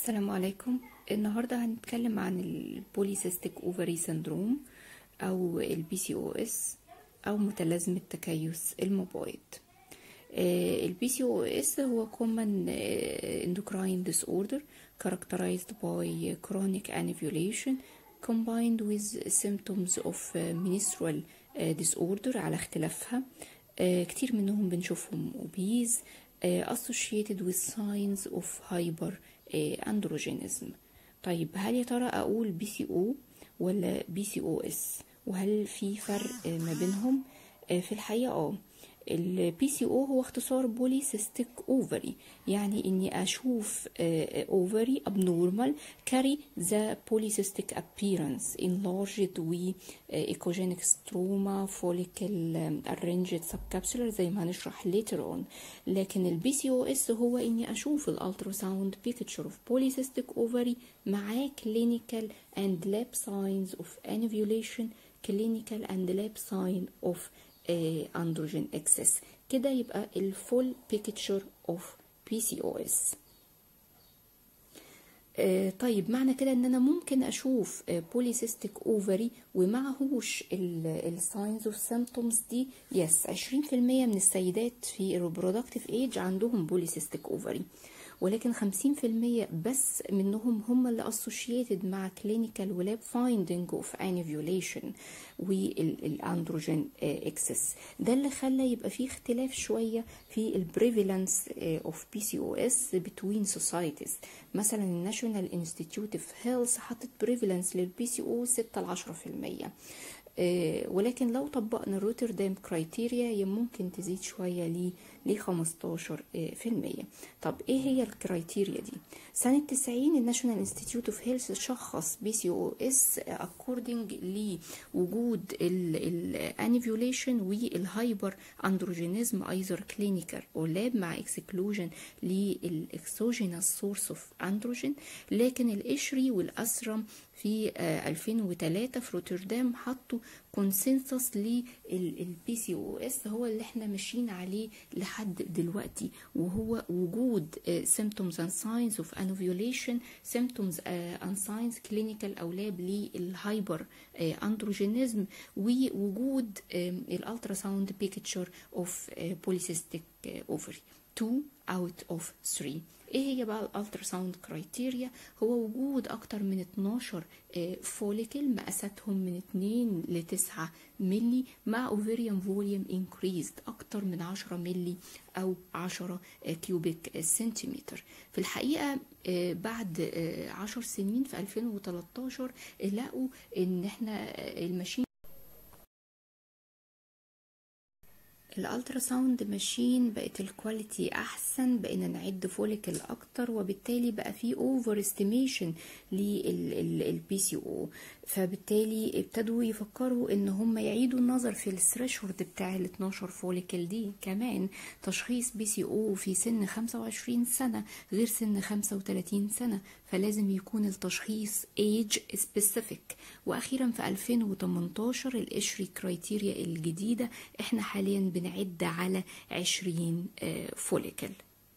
السلام عليكم. النهاردة هنتكلم عن البوليسيستيك اوفري سندروم او البي سي او اس او متلازمة تكيس المبايض. البي سي او اس هو common endocrine disorder characterized by chronic anovulation combined with symptoms of menstrual disorder على اختلافها. كتير منهم بنشوفهم obese associated with signs of hyperandrogenism. طيب هل يا ترى اقول بي سي او ولا بي سي او اس، وهل في فرق ما بينهم؟ في الحقيقة البي سي او هو اختصار بوليسيستيك اوفري، يعني اني اشوف اوفري abnormal carry the polycystic appearance enlarged و echogenic stroma follicle arranged subcapsular زي ما هنشرح later on. لكن البي سي او اس هو اني اشوف الالتراساوند picture of polycystic ovary مع clinical and lab signs of anovulation, clinical and lab sign of androgen excess. كده يبقى الفول picture of PCOS. طيب معنى كده ان انا ممكن اشوف بوليسيستيك اوفري ومعهوش الساينز اوف سيمبتومز دي؟ يس، 20% من السيدات في الريبرودكتيف ايج عندهم بوليسيستيك اوفري، ولكن 50% بس منهم هم اللي associated مع clinical ولاب finding of anovulation والاندروجين excess. ده اللي خلى يبقى فيه اختلاف شوية في البريفالنس of PCOS between societies. مثلا الناشونال انستيتيوت اوف هيلث حطت بريفالنس للبي سي او 6-10%، ولكن لو طبقنا الروتردام كرايتيريا ممكن تزيد شوية ل 15%. طب ايه هي الكرايتيريا دي؟ سنة 90 الناشونال انستيتيوت اوف هيلث شخص بي سي او اس اكوردنج لوجود الانيفيوليشن والهايبر اندروجينيزم ايزر كلينيكال او لاب مع اكسكلوجن للاكسوجينال سورس اوف اندروجين. لكن الاشري والاسرم في 2003 في روتردام حطوا كونسنسس للبي سي او اس هو اللي احنا ماشيين عليه لحد دلوقتي، وهو وجود symptoms and signs of anovulation, symptoms and signs clinical او لاب للهايبر اندروجينيزم، ووجود الالتراساوند بيكتشر اوف بوليسيستيك اوفري 2 out of 3. ايه هي بقى الالتراساوند كرايتيريا؟ هو وجود اكتر من 12 فوليكل مقاساتهم من 2 ل 9 ملي مع اوفيريان فوليوم انكريزد اكتر من 10 ملي او 10 كيوبيك سنتيمتر. في الحقيقة بعد 10 سنين في 2013 لقوا ان احنا الماشين الالتراساوند ماشين بقت الكواليتي احسن، بقينا نعد فوليكل اكتر، وبالتالي بقى في اوفر استيميشن للبي سي او. فبالتالي ابتدوا يفكروا ان هم يعيدوا النظر في الثريشولد بتاع ال 12 فوليكل دي. كمان تشخيص بي سي او في سن 25 سنة غير سن 35 سنة، فلازم يكون التشخيص age specific. واخيرا في 2018 الاشري كرايتيريا الجديدة احنا حاليا بنعد على 20 فوليكل.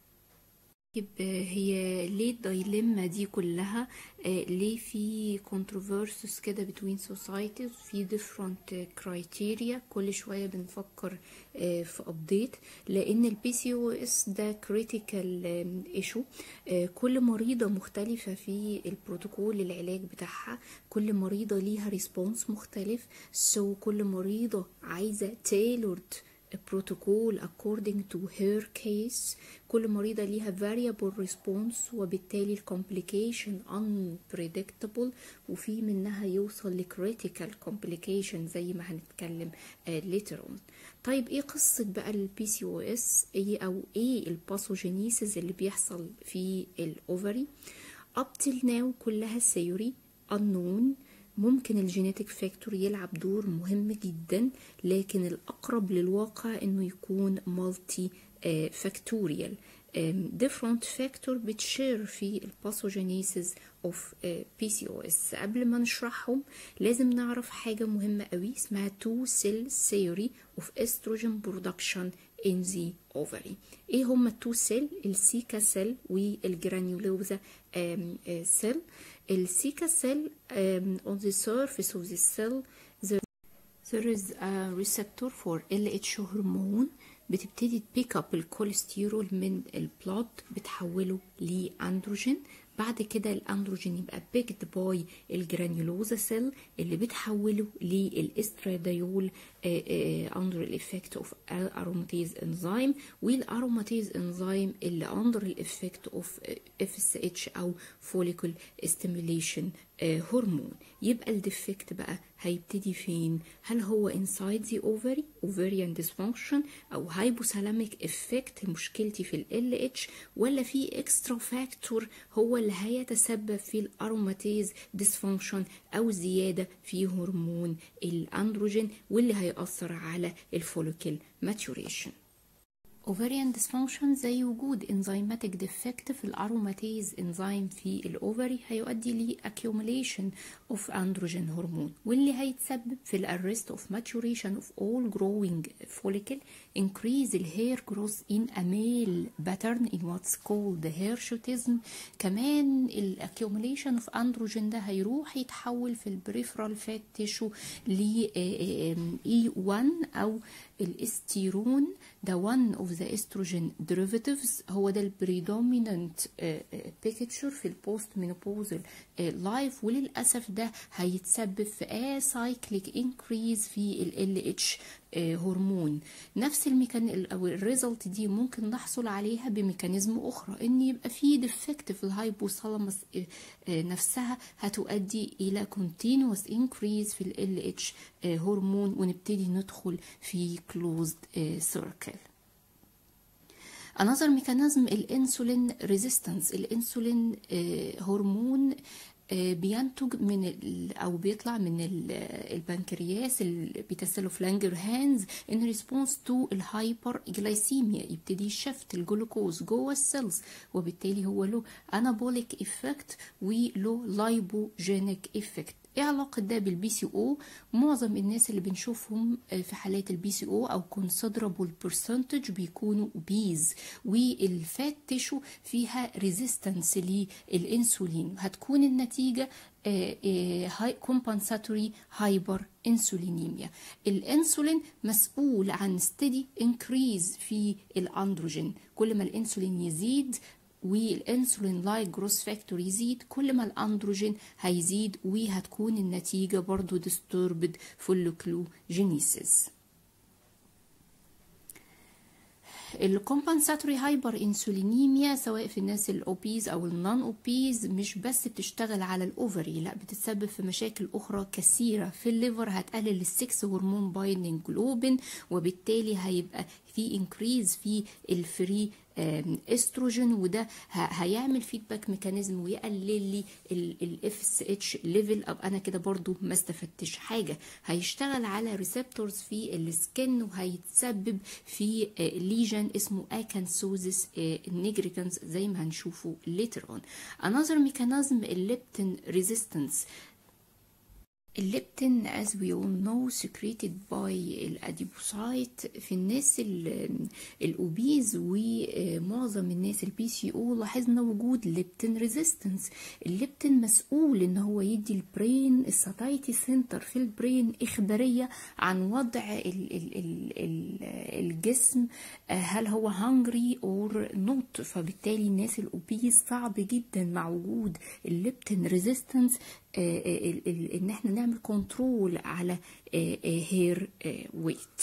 هي ليه الدايليما دي كلها؟ ليه في controversies كده between societies، في different criteria، كل شوية بنفكر في update؟ لأن ال PCOS ده critical issue. كل مريضة مختلفة في البروتوكول العلاج بتاعها، كل مريضة ليها response مختلف، so كل مريضة عايزة tailored protocol according to her case. كل مريضة ليها variable response، وبالتالي complication unpredictable، وفي منها يوصل ل critical complication زي ما هنتكلم later on. طيب ايه قصة بقى ال PCOS؟ ايه او ايه الباثوجينيسيس اللي بيحصل في الاوفري؟ up till now كلها theory unknown. ممكن الجينيتك فاكتور يلعب دور مهم جدا، لكن الأقرب للواقع إنه يكون مالتي فاكتوريال. different factor بتشير في الباثوجينيسيس of PCOS. قبل ما نشرحهم لازم نعرف حاجة مهمة قوي اسمها two cell theory of estrogen production in the ovary. ايه هما التو سيل؟ السيكا سيل والجرانيولوزا سيل. السيكا سيل on the surface of the cell there is a receptor for LH هرمون بتبتدي تبيك اب الكوليسترول من البلود بتحوله لاندروجين. بعد كده الاندروجين يبقى بيكد باي الجرانيولوزا سيل اللي بتحوله للاستراديول اندر الافكت اوف اروماتيز انزيم، والاروماتيز انزيم اللي اندر الافكت اوف FSH او فوليكل ستيميوليشن هرمون. يبقى الديفكت بقى هيبتدي فين؟ هل هو inside the ovary ovarian dysfunction او hypothalamic effect مشكلتي في ال LH، ولا في extra factor هو اللي هيتسبب في الاروماتيز dysfunction او زيادة في هرمون الاندروجين واللي هيأثر على الفوليكل maturation. ovarian dysfunction زي وجود enzymatic defect في الاروماتيز انزيم في الاوفري هيؤدي ل accumulation of androgen hormone واللي هيتسبب في ال arrest of maturation of all growing follicle, increase the hair growth in a male pattern in what's called hirsutism. كمان ال accumulation of androgen ده هيروح يتحول في ال peripheral fat tissue ل E1 أو الاستيرون. ده one of the estrogen derivatives، هو ده البريدومينانت picture في البوست مينوبوزال لايف، وللأسف ده هيتسبب في acyclic increase في ال LH هرمون. نفس الميكانيزم او الريزلت دي ممكن نحصل عليها بميكانيزم اخرى، ان يبقى في ديفكت في الهايبوثالاموس نفسها هتؤدي الى continuous increase في ال LH هرمون ونبتدي ندخل في closed circle. another mechanism الانسولين ريزيستنس. الانسولين هرمون بينتج من او بيطلع من البنكرياس البيتاسيلوف لانجرهانز in response to الهايبر جلايسيميا، يبتدي يشفت الجلوكوز جوه السيلز، وبالتالي هو له انابوليك افكت وله لايبوجينيك افكت. ايه علاقه ده بالبي سي او؟ معظم الناس اللي بنشوفهم في حالات البي سي او او considerable percentage بيكونوا obese، والفات تيشو فيها ريزيستنس للانسولين، هتكون النتيجه compensatory hyperinsulinemia. الانسولين مسؤول عن steady increase في الاندروجين، كل ما الانسولين يزيد والانسولين لايك جروس فاكتور يزيد كل ما الاندروجين هيزيد، وهتكون النتيجة برضو disturbed folliculogenesis. الكومبنساتوري هايبر انسولينيميا سواء في الناس الاوبيز او النون اوبيز مش بس بتشتغل على الاوفري، لا بتتسبب في مشاكل اخرى كثيره في الليفر، هتقلل السكس هرمون بايندنج جلوبين، وبالتالي هيبقى في انكريز في الفري استروجين، وده هيعمل فيدباك ميكانيزم ويقلل لي الاف اس اتش ليفل، او انا كده برضو ما استفدتش حاجه. هيشتغل على ريسبتورز في السكن وهيتسبب في ليجن اسمه اكانسوزيس نيجريكانس زي ما هنشوفه later on. another mechanism الليبتين ريزيستنس. الليبتين as we all know secreted by الاديبوسايت في الناس الاوبيز ومعظم الناس البي سي او لاحظنا وجود ليبتين ريزيستنس. الليبتين مسؤول ان هو يدي البرين الساتايتي سنتر في البرين اخباريه عن وضع الجسم هل هو هانجري اور نوت، فبالتالي الناس الاوبيز صعب جدا مع وجود الليبتين ريزيستنس ان احنا نعمل كنترول على هير ويت،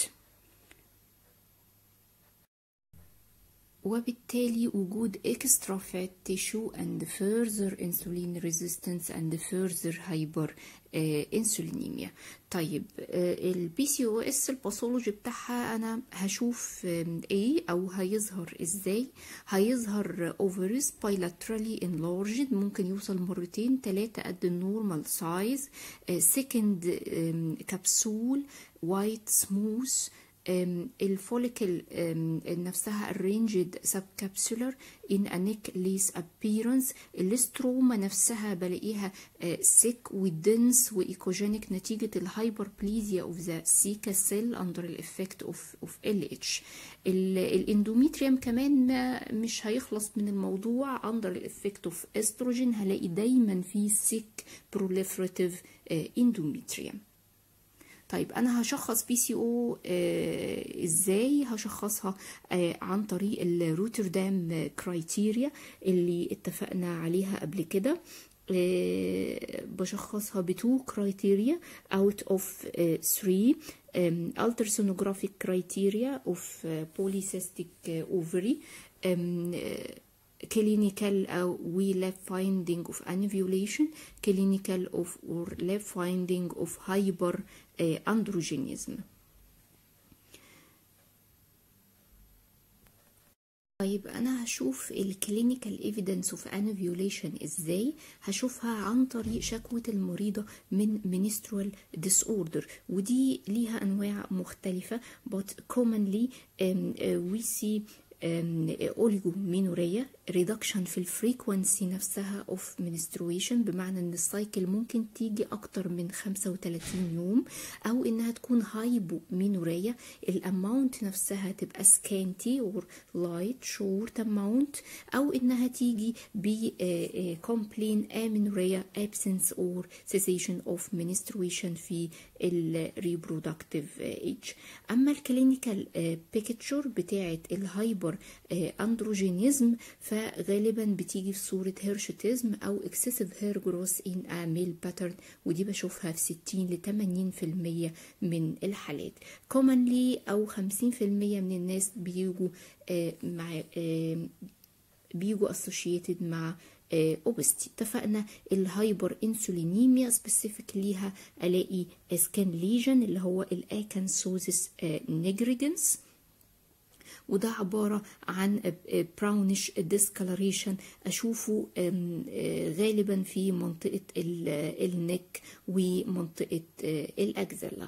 وبالتالي وجود extra fat tissue and further insulin resistance and further hyper insulinemia. طيب البي سي او اس الباثولوجي بتاعها انا هشوف ايه او هيظهر ازاي؟ هيظهر ovaries bilaterally enlarged، ممكن يوصل مرتين 3 قد النورمال سايز، second capsule white smooth الفوليكل نفسها arranged subcapsular in a necklace appearance. الاستروما نفسها بلاقيها thick والدنس وايكوجينيك نتيجة الهايبربليزيا of the ceca cell under the effect of LH. الاندوميتريوم كمان مش هيخلص من الموضوع under the effect of estrogen، هلاقي دايما في thick proliferative endometrium. طيب انا هشخص بي سي او ازاي؟ هشخصها عن طريق الروتردام كرايتيريا اللي اتفقنا عليها قبل كده. بشخصها بتو كرايتيريا out of 3 ultrasonographic criteria of polycystic ovary, clinical أو lab finding of anovulation, clinical of or lab finding of hyperandrogenism. طيب أنا هشوف الكلينيكال ايفيدنس اوف انوفيوليشن ازاي؟ هشوفها عن طريق شكوى المريضة من menstrual disorder، ودي ليها أنواع مختلفة but commonly we see اوليجومينوريا، ريدكشن في الفريكونسي نفسها اوف menstruation، بمعنى ان السايكل ممكن تيجي اكتر من 35 يوم، او انها تكون هايبومينوريا، الاماونت نفسها تبقى سكانتي اور لايت شورت اماونت، او انها تيجي ب كومبلين امينوريا absence or cessation of menstruation في الريبرودكتيف ايج. اما الكلينيكال بيكتشر بتاعه الهايبر اندروجينيزم فغالبا بتيجي في صورة هيرشوتيزم او excessive hair growth in a male pattern، ودي بشوفها في 60 ل 80% من الحالات. commonly او 50% من الناس بيجوا مع بيجوا associated مع obesity. اتفقنا الهايبر انسولينيميا سبيسيفيك ليها الاقي سكان ليجن اللي هو الاكانسوزيس نيجريجنس، وده عبارة عن براونش ديسكالريشن أشوفه غالبا في منطقة النك ومنطقة الأجزلة.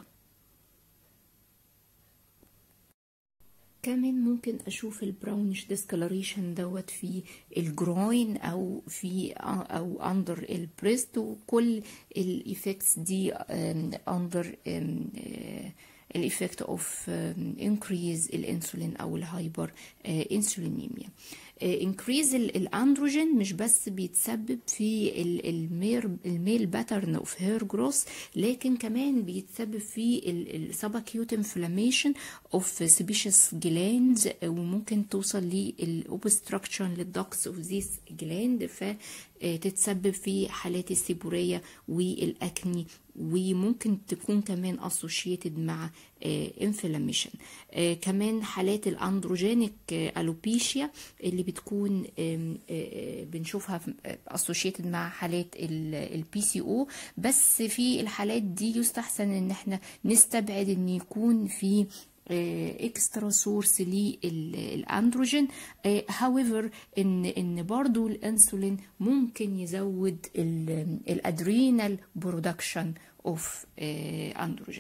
كمان ممكن اشوف البراونش ديسكالريشن دوت في الجروين او في او اندر البريست، وكل الايفكتس دي اندر الإفكت اوف انكريز الانسولين او الهايبر انسولينيميا. انكريز الاندروجين مش بس بيتسبب في الميل باترن اوف هير جروث، لكن كمان بيتسبب في السباكيوت انفلاميشن اوف سيبيشس جلاندز، وممكن توصل للاوبستراكشن للدكتس اوف ذيس جلاند، فتتسبب في حالات السيبورية والاكني، وممكن تكون كمان associated مع inflammation. كمان حالات الاندروجينيك الوبيشيا اللي بتكون بنشوفها associated مع حالات البي سي او، بس في الحالات دي يستحسن ان احنا نستبعد ان يكون في اكسترا سورس للاندروجين. however ان برضو الانسولين ممكن يزود الادرينال برودكشن اوف اندروجين.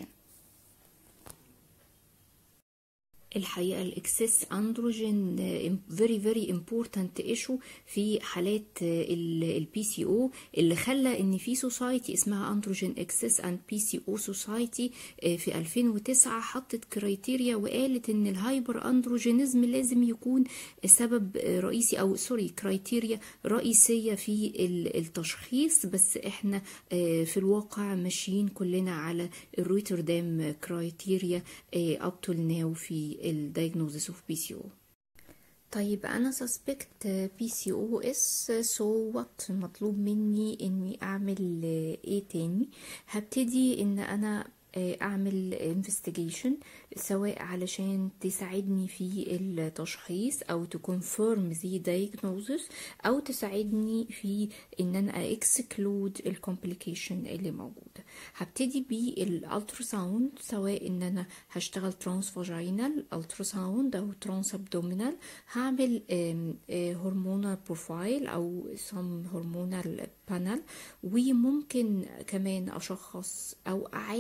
الحقيقة الاكسس اندروجين very very important issue في حالات البي سي او، اللي خلى ان في سوسايتي اسمها اندروجين اكسس اند بي سي او سوسايتي في 2009 حطت كرايتيريا وقالت ان الهايبر اندروجينيزم لازم يكون سبب رئيسي او كرايتيريا رئيسية في التشخيص، بس احنا في الواقع ماشيين كلنا على الروتردام كرايتيريا up till now في الدايجنوزيس اوف بي سي او. طيب انا سسبكت بي سي او اس، سو وات مطلوب مني اني اعمل ايه تاني؟ هبتدي ان انا اعمل investigation سواء علشان تساعدني في التشخيص او تكونفيرم the diagnosis، او تساعدني في ان انا اكسكلود الكومبليكيشن اللي موجوده. هبتدي بالالتراساوند، سواء ان انا هشتغل ترانس فاجينال التراساوند او ترانس ابدومينال، هعمل هرمونال بروفايل او some هرمونال بانل، وممكن كمان اشخص او اعالج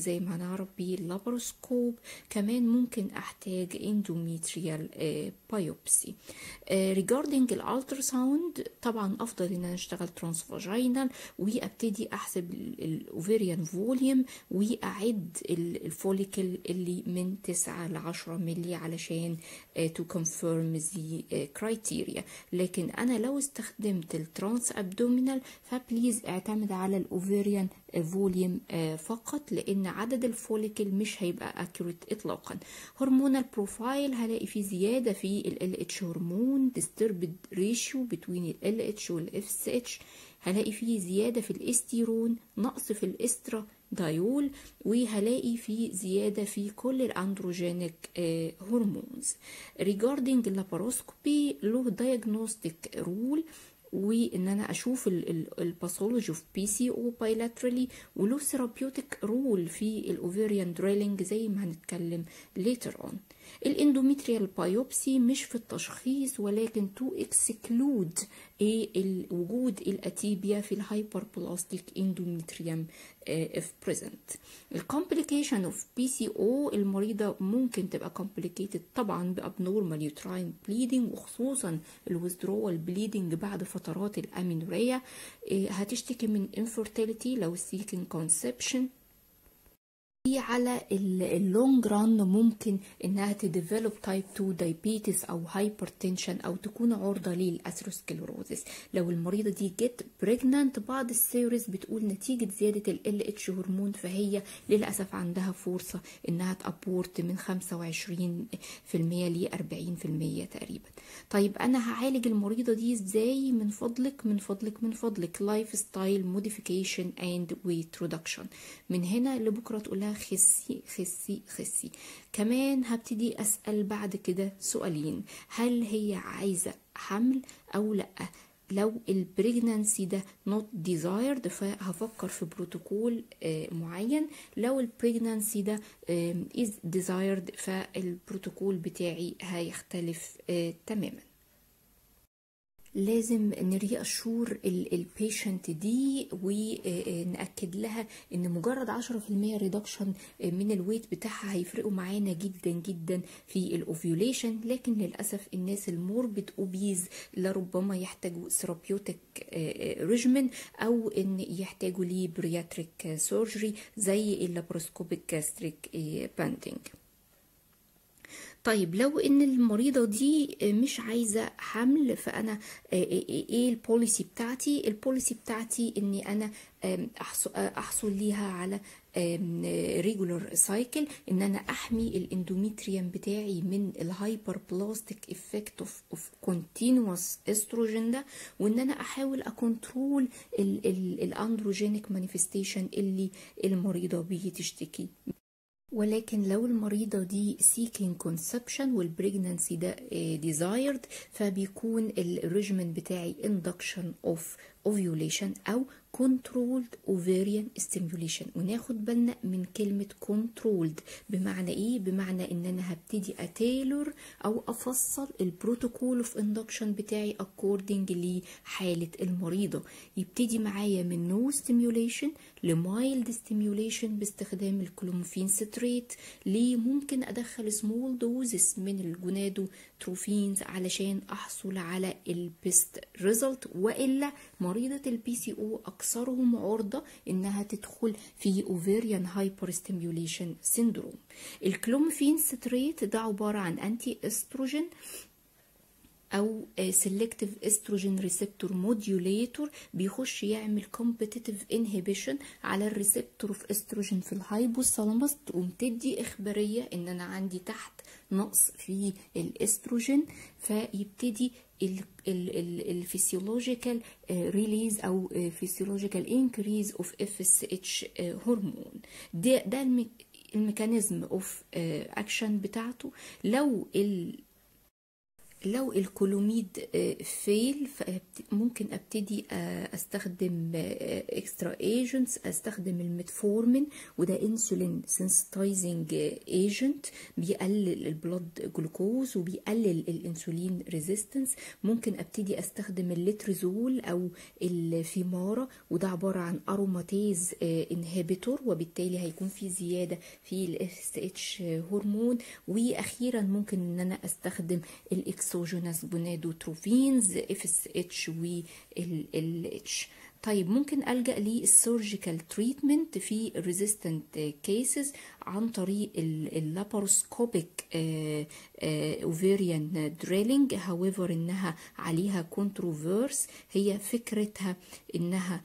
زي ما هنعرف باللاباروسكوب. كمان ممكن احتاج اندوميتريال بايوبسي. regarding الالتراساوند طبعا افضل ان انا اشتغل ترانسفاجينال وابتدي احسب الاوفيريان فوليوم واعد الفوليكل اللي من 9 ل 10 ملي علشان to confirm the criteria. لكن انا لو استخدمت الترانس ابدومينال فبليز اعتمد على الاوفيريان فوليوم فقط، لان عدد الفوليكل مش هيبقى اكيوريت اطلاقا. هرمونال بروفايل هلاقي فيه زياده في ال LH هرمون، disturbed ratio between ال LH وال FSH، هلاقي فيه زياده في الاستيرون، نقص في الاسترا دايول، وهلاقي في زيادة في كل الاندروجينيك هرمونز. regarding اللاباروسكوبي له diagnostic rule، وان انا اشوف الباثولوجي اوف بي سي او بايلاترالي، وله ثيرابيوتيك رول في الاوفيريان دريلينج زي ما هنتكلم later on. الاندوميتريال بايوبسي مش في التشخيص ولكن تو اكسكلود وجود الاتيبيا في الهايبر بلاستيك اندوميتريوم if present. الكومبليكيشن اوف بي سي او المريضه ممكن تبقى complicated طبعا بابنورمال يوتراين بليدنج، وخصوصا الويزدرول بليدنج بعد فترات الامينوريا. هتشتكي من infertility لو seeking conception. على اللونج ران ممكن انها تديفلوب تايب 2 دايبيتس او هايبرتنشن او تكون عرضه للاسروسكلروزس. لو المريضه دي جت بريجنانت، بعض الثيوريز بتقول نتيجه زياده ال LH هرمون فهي للاسف عندها فرصه انها تابورت من 25% ل 40% تقريبا. طيب انا هعالج المريضه دي ازاي؟ من فضلك لايف ستايل موديفيكيشن اند ويت ريدكشن. من هنا لبكره تقول لها خسي خسي خسي. كمان هبتدي أسأل بعد كده سؤالين: هل هي عايزة حمل أو لأ؟ لو البريجنانسي ده not desired فهفكر في بروتوكول معين. لو البريجنانسي ده is desired فالبروتوكول بتاعي هيختلف تماما. لازم نري اشور البيشنت دي ونأكد لها ان مجرد 10% ريدكشن من الويت بتاعها هيفرقوا معانا جدا جدا في الاوفيوليشن. لكن للاسف الناس الموربيد اوبيز لربما يحتاجوا ثيرابيوتيك ريجمن او ان يحتاجوا لي برياتريك سيرجري زي اللابروسكوبيك جاستريك باندنج. طيب لو ان المريضة دي مش عايزة حمل فانا ايه البوليسي بتاعتي؟ البوليسي بتاعتي اني انا احصل ليها على ريجولار سايكل، ان انا احمي الاندوميتريوم بتاعي من الهايبر بلاستيك افكت اوف كونتينوس استروجين ده، وان انا احاول اكونترول الاندروجينيك مانيفستيشن اللي المريضة بيه تشتكي. ولكن لو المريضة دي seeking conception والبريجنانسي ده desired فبيكون الريجمن بتاعي induction of ovulation أو controlled ovarian stimulation. وناخد بالنا من كلمة controlled بمعنى ايه؟ بمعنى ان انا هبتدي اتيلر او افصل البروتوكول of induction بتاعي according لحالة المريضة. يبتدي معايا من no stimulation لمايلد stimulation باستخدام الكلومفين ستريت، ليه ممكن ادخل small doses من الجونادو تروفينز علشان احصل على البيست ريزلت. والا مريضة البي سي او اكثرهم عرضة انها تدخل في اوفيريان هايبر ستيميوليشن سيندروم. الكلومفين ستريت ده عبارة عن انتي استروجين او سيلكتيف استروجين ريسبتور موديوليتور، بيخش يعمل كومبيتيتيف انهبيشن على الريسبتور اوف استروجين في الهايبوثالاموس، تقوم تدي اخباريه ان انا عندي تحت نقص في الاستروجين، فيبتدي الفسيولوجيكال ريليز او فسيولوجيكال انكريز اوف FSH هرمون. ده الميكانيزم اوف اكشن بتاعته. لو لو الكولوميد فيل ممكن ابتدي استخدم اكسترا ايجنتس، استخدم الميتفورمين، وده انسولين سنسيتايزنج ايجنت بيقلل البلود جلوكوز وبيقلل الانسولين ريزيستنس. ممكن ابتدي استخدم الليتريزول او الفيمارا، وده عباره عن اروماتيز انهبيتور، وبالتالي هيكون في زياده في الاف اس اتش هرمون. واخيرا ممكن ان انا استخدم الاكسوجينوس جونادوتروفينز اف اس اتش وال اتش. طيب ممكن ألجأ للسيرجيكال تريتمنت في ريزيستنت كيسز عن طريق اللاباروسكوبيك اوفيريان دريلينج. هاويفر انها عليها كونتروفيرس، هي فكرتها انها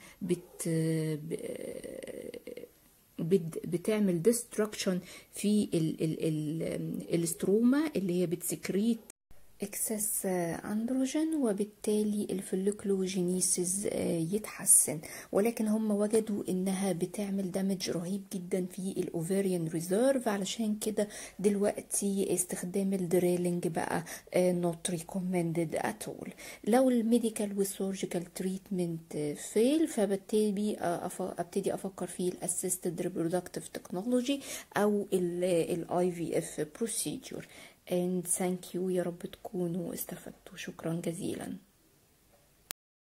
بتعمل ديستركشن في الاستروما اللي هي بتسكريت اكسس اندروجين، وبالتالي الفوليكلوجينيسيس يتحسن. ولكن هم وجدوا انها بتعمل دامج رهيب جدا في الاوفيريان ريزيرف، علشان كده دلوقتي استخدام الدريلينج بقى not recommended at all. لو الميديكال والسيرجيكال تريتمنت فيل، فبالتالي ابتدي افكر في الاسيستد ريبرودكتيف تكنولوجي او الاي في اف بروسيدور. and thank you. يا رب تكونوا استفدتوا. شكرا جزيلا.